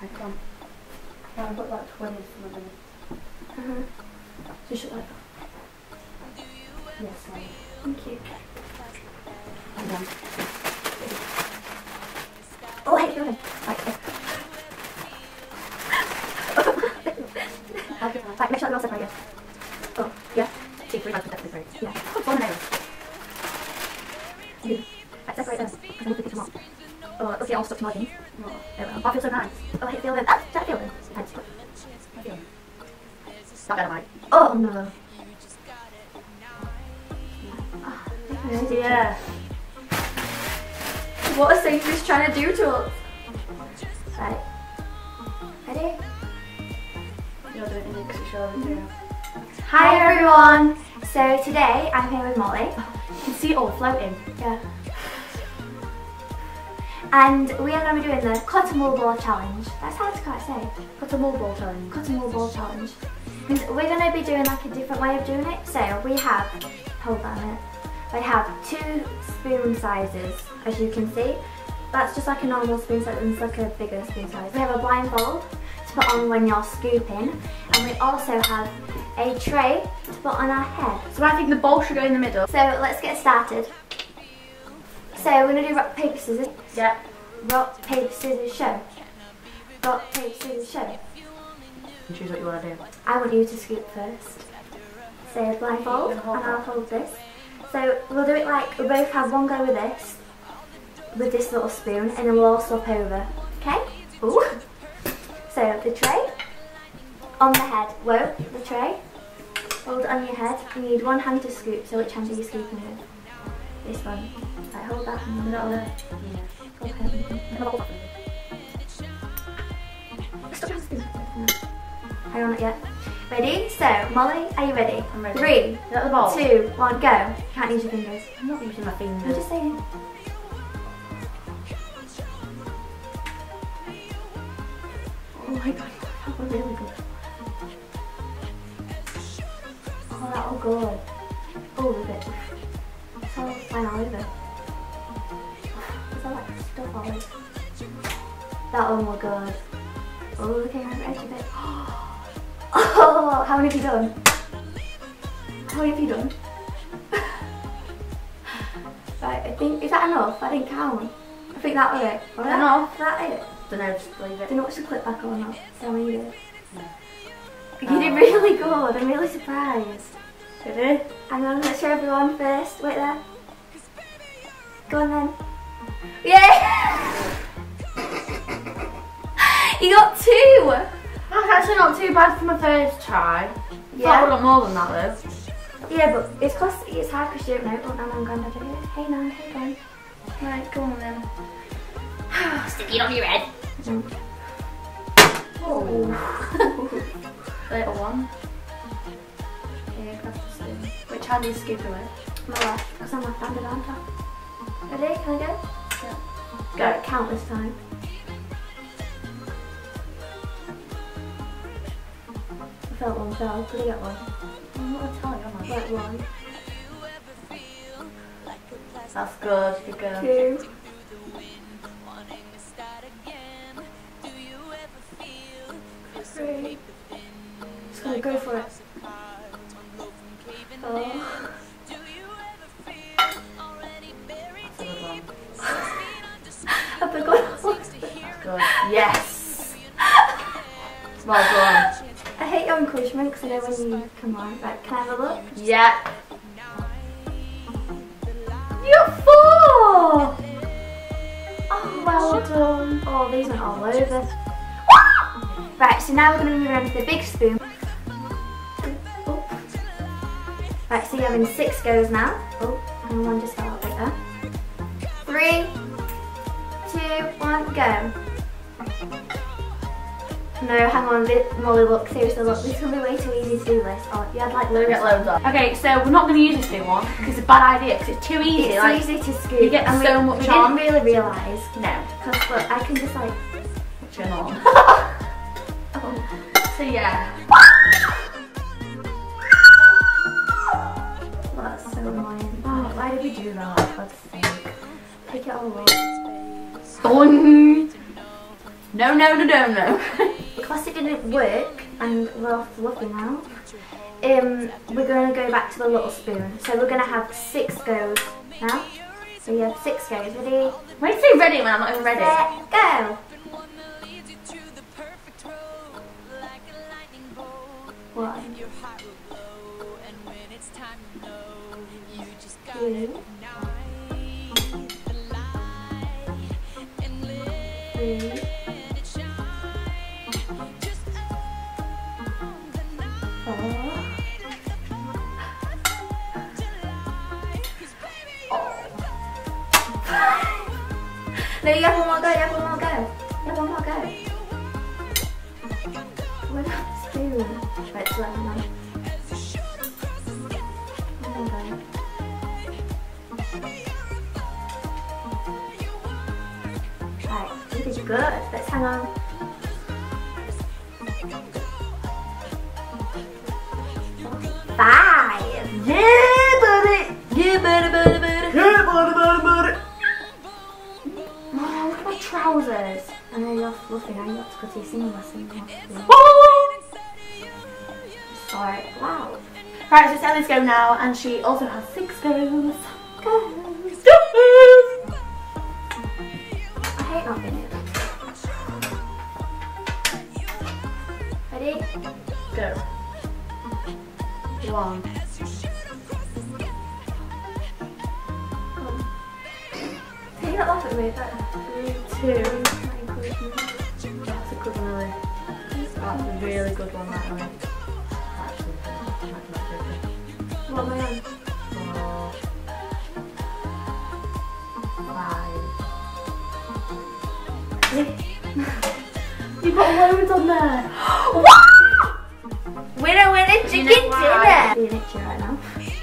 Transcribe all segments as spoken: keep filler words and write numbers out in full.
I can't. Yeah, I've got like twenty some of them. Uh-huh. Just like that. Yes, I Thank you. I'm done. Oh, hey, go ahead. Right, okay. Right, make sure they're all separated. Oh, yeah. Two, three bags definitely great. Yeah. One nail. Yeah. Right, separate them. Because I need to pick them up. Oh, okay, all stuck to my jeans. Oh, Oh, well. Oh, I feel so nice. Oh, I feel good. Ah, does that feel good? Thanks. I feel it. Not dynamite. Oh, no. Yeah. What are Sainsbury's trying to do to us? Right. Ready? You're doing it because it's your video. Hi everyone! So today I'm here with Molly. You can see it all floating. Yeah. And we are going to be doing the cotton wool ball challenge. That's hard to quite say. Cut a wool ball challenge. Cotton wool ball challenge. And we're going to be doing like a different way of doing it. So we have, hold on a minute. We have two spoon sizes, as you can see. That's just like a normal spoon size, and it's like a bigger spoon size. We have a blindfold to put on when you're scooping, and we also have a tray to put on our head. So I think the bowl should go in the middle. So let's get started. So we're going to do rock, paper, scissors. Yeah. Rock, paper, scissors, show. Rock, paper, scissors, show. And choose what you want to do. I want you to scoop first. So blindfold, and I'll hold this. So we'll do it like, we'll both have one go with this, with this little spoon, and then we'll all swap over. Okay? Ooh. So the tray, on the head. Whoa, the tray. Hold it on your head. You need one hand to scoop, so which hand are you scooping with? This one. Right, hold that hand. Is that on there? Go ahead. Stop your spoon. Hang on, not yet. Ready? So, Molly, are you ready? I'm ready. Three, Is that the bowl? two, one, go. You can't use your fingers. I'm not using my fingers. I'm just saying. Oh my god, that was really good. Oh, that was good. Oh, look at it. It's all fine all over. It's all like stuff all over. That one was good. Oh, look at the edge of it. Oh, how many have you done? How many have you done? Right, I think, is that enough? I didn't count. I think that was it. Was that Enough? Is that it? Don't know, just leave it. Do you know what's the clip back or not? Tell me you did. No. You did really good. I'm really surprised. Did it? Hang on, let's show everyone first. Wait there. Go on then. Yay! You got two! That's actually not too bad for my first try. Yeah. I thought I got more than that though. Yeah, but it's cause it's hard because you don't know what Nan and Grandad do. Hey Nan, hey Gran. Right, go on then. Stick it on your head. Mm. Oh. Little one. Here, grab the spoon. Which hand are you scooping with? My left, because I'm left-handed, aren't I? Ready? Can I go? Yeah. Go. Count this time. I felt one fell. Did I get one? I'm not going to tell you, am I? Like one. That's good, good girl. Two. Three. Just gonna go for it. Oh. That's a good one. A big one. That's good. Yes! Well done. I hate your encouragement because I know when you come on. Right, can I have a look? Yeah. You're four! Oh, well done. Oh, these went all over. Right, so now we're going to move on to the big spoon. Oh. Right, so you're having six goes now. Oh, and one just fell out like that. Three, two, one, go. No, hang on, Molly, look, seriously, look, this is going to be way too easy to do this. Oh, you had like We'll loads. get loads of. Okay, so we're not going to use this new one because it's a bad idea because it's too easy. It's like, easy to scoop. you get and so we, much we on. didn't really realise. No. Because look, I can just like... Turn on. Oh. So yeah. That's so annoying. Oh, why did we do that? For God's sake. Take it all away. Boing. No, no, no, no, no. Because it didn't work and we're all fluffy now, um, we're going to go back to the little spoon. So we're going to have six goes now. So you have six goes. Ready? Why do you say ready when I'm not even ready? Set, go! One, two, three, four. No, you have one more go, you have one more go. You have one more go. Where's that spoon? Right, it's letting me. One more go. Right, you did good. Let's hang on. Five. Yeah, buddy. Yeah, buddy, buddy, buddy. Yeah, buddy, buddy, buddy. Oh, look at my trousers. I know you're fluffy now, you have to go to your singing lesson. Sorry, wow. Right, so it's Ellie's go now, and she also has six goes. Go. I hate not being able to. Ready? Go. One. Can you not laugh at me? That Two. That's a good one, Ellie. That's a really good one, that Ellie. Actually, that's not very good. What am I on? Four. Five. You've got loads on there. What? Winner, winner, chicken dinner. Why? Are you itchy right now?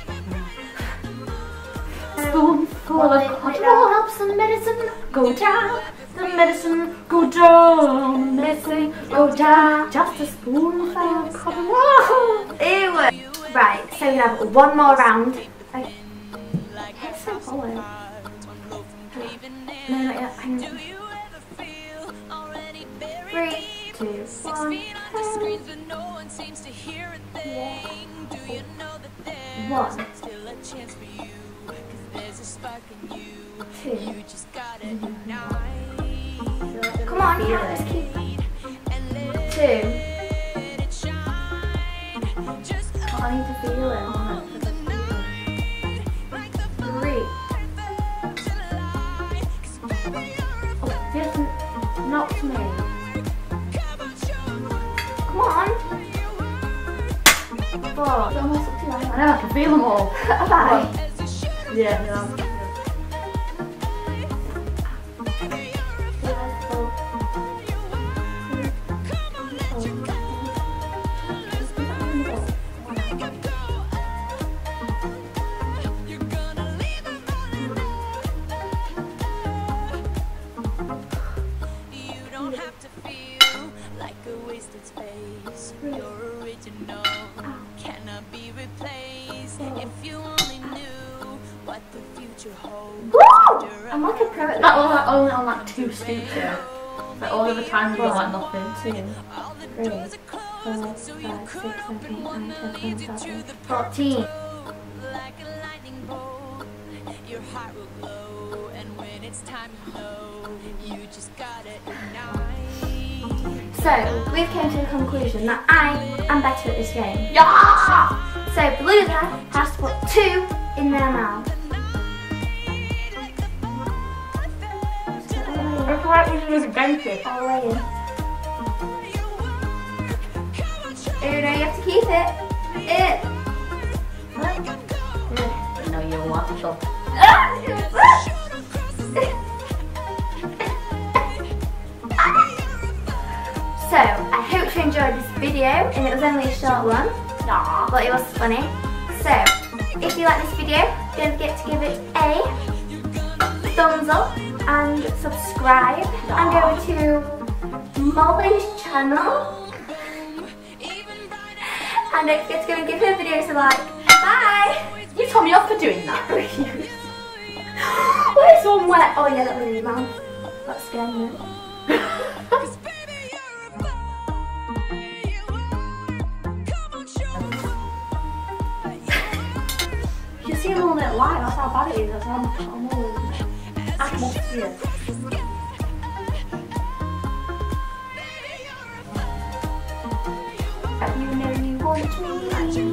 Spoonful of cotton will help some medicine go down. The medicine go down. Medicine go down. Just a spoonful of cotton wool. Ew. Right, so we have one more round. Okay. It's so hollow. No, not yet. Hang on. Three, two, one. Yeah. One. Two. Come on, you have to keep. Two. I need to feel it. Three. Oh, yes, not me. Come on. Four. It's almost up to your I know, I can feel them all. Bye. Yeah, yeah. I'm like a pro at That was like only on like two scoops here. But all of the time we got like nothing. Two, three, four, five, six, seven, eight, nine, ten, eleven, fourteen. So, we've come to the conclusion that I am better at this game. Yeah! So, the loser has to put two in their mouth. It's like we was a dentist. All the way in. Oh no, you have to keep it. It. No, you want to. So, I hope you enjoyed this video, and it was only a short one, Nah. but it was funny. So, if you like this video, don't forget to give it a thumbs up and subscribe, and go to Molly's channel, and don't forget to go and give her videos a like. Bye! You told me off for doing that. What is one wet? Oh yeah, that was in your mouth. That's scary. seem a little bit light, that's how bad it is. That's how I'm always atmosphere. You know you want me.